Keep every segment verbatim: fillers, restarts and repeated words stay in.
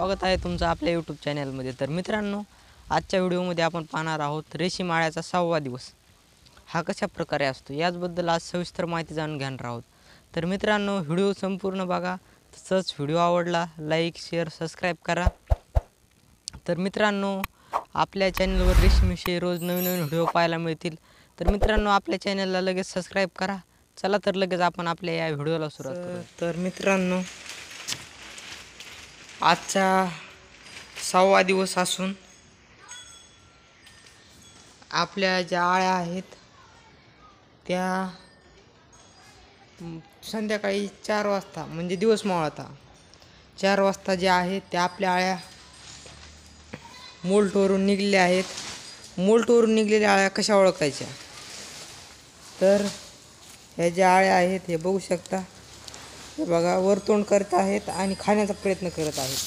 स्वागत आहे तुमचं आपल्या यूट्यूब चॅनलमध्ये। तर मित्रांनो, आजच्या व्हिडिओमध्ये आपण पाहणार आहोत रेशीम आळ्याचा सहावा दिवस हा कशा प्रकारे असतो याचबद्दल आज सविस्तर माहिती जाणून घेणार आहोत। तर मित्रांनो, व्हिडिओ संपूर्ण बघा। तसंच व्हिडिओ आवडला लाईक शेअर सबस्क्राईब करा। तर मित्रांनो, आपल्या चॅनलवर रेशीमविषयी रोज नवीन नवीन व्हिडिओ पाहायला मिळतील। तर मित्रांनो, आपल्या चॅनलला लगेच सबस्क्राईब करा। चला तर लगेच आपण आपल्या या व्हिडिओला सुरुवात करू। तर मित्रांनो, आजचा सहावा दिवस असून आपल्या ज्या आळ्या आहेत त्या संध्याकाळी चार वाजता म्हणजे दिवस मावळता चार वाजता ज्या आहेत त्या आपल्या आळ्या मोल्टवरून निघलेल्या आहेत। मोल्टवरून निघलेल्या आळ्या कशा ओळखायच्या, तर ह्या ज्या आळ्या आहेत हे बघू शकता, हे बघा वरतोंड करत आहेत आणि खाण्याचा प्रयत्न करत आहेत,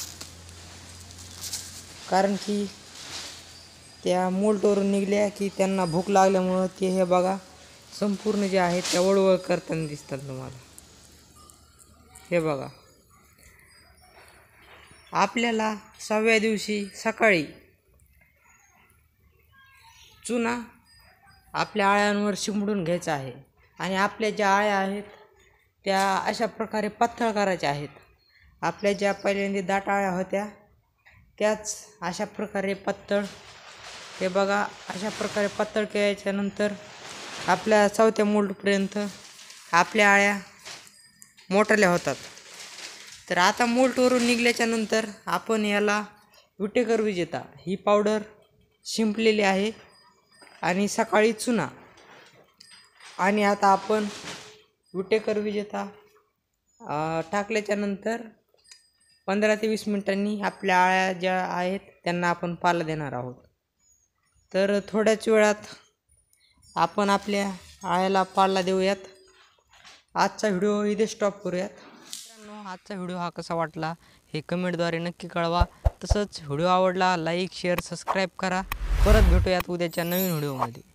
कारण की त्या मोल्टवरून निघल्या की त्यांना भूक लागल्यामुळं ते हे बघा संपूर्ण जे आहेत त्या वळवळ करताना दिसतात तुम्हाला। हे बघा, आपल्याला सहाव्या दिवशी सकाळी चुना आपल्या आळ्यांवर शिंपडून घ्यायचा आहे आणि आपल्या ज्या आळ्या आहेत त्या अशा प्रकारे पातळ करायच्या आहेत। आपल्या ज्या पहिल्यांदा दाट आळ्या होत्या त्याच अशा प्रकारे पातळ, हे बघा अशा प्रकारे पातळ केल्याच्या नंतर आपल्या चौथ्या मोल्टपर्यंत आपल्या आळ्या मोठल्या होतात। तर आता मोल्टवरून निघल्याच्या नंतर आपण याला विटेकर विजेता ही पावडर शिंपलेली आहे आणि सकाळी चुना, आणि आता आपण विटेकर विजेता टाकल्याच्या नंतर पंधरा ते वीस मिनिटांनी आपल्या आळ्या ज्या आहेत त्यांना आपण पाला देणार आहोत। तर थोड्याच वेळात आपण आपल्या आळ्याला पाला देऊयात। आजचा व्हिडिओ इथे स्टॉप करूयात। मित्रांनो, आजचा व्हिडिओ हा कसा वाटला हे कमेंटद्वारे नक्की कळवा। तसंच व्हिडिओ आवडला लाईक शेअर सबस्क्राईब करा। परत भेटूयात उद्याच्या नवीन व्हिडिओमध्ये।